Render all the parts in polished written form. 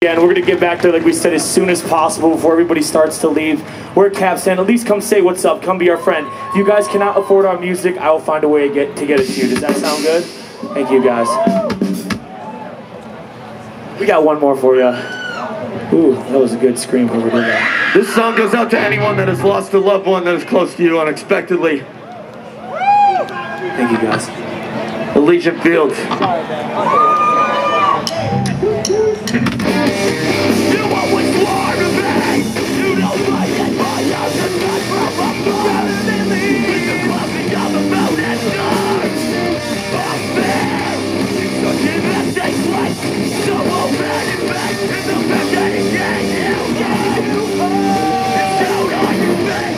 Yeah, and we're gonna get back there, like we said, as soon as possible before everybody starts to leave. We're at Capstan. At least come say what's up. Come be our friend. If you guys cannot afford our music, I will find a way to get it to you. Does that sound good? Thank you, guys. We got one more for you. Ooh, that was a good scream over there. This song goes out to anyone that has lost a loved one that is close to you unexpectedly. Thank you, guys. Elysian Fields. You always want to be. You know my head, my house is not from above. With the clumping of the mountain stars. I'm there. Such a mistake life. So open and back to the best that it can you go. It's down on your face.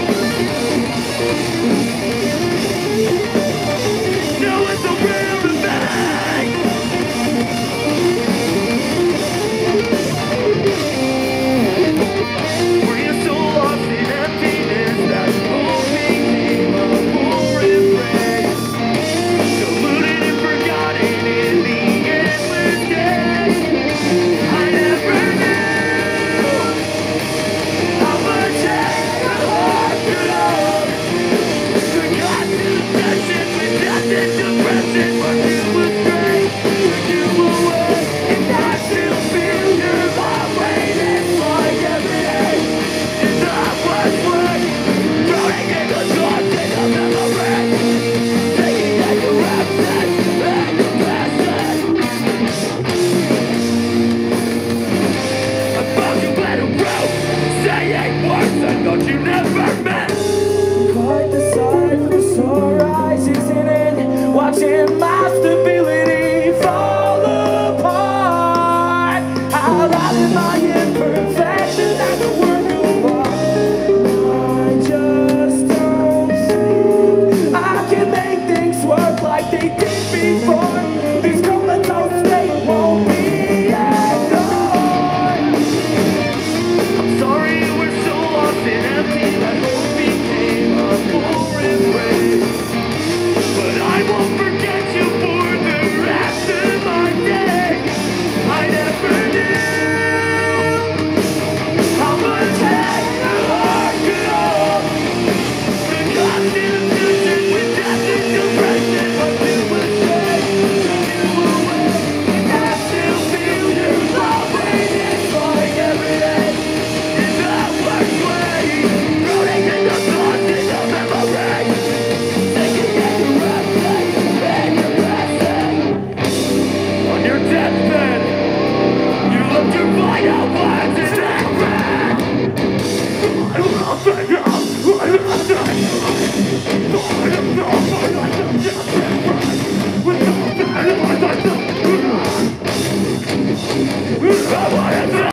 Now it's a real thing. Don't you never met? Quite the sight for the sunrise, isn't it? Watching my stability fall apart. I'll ride in my imperfect.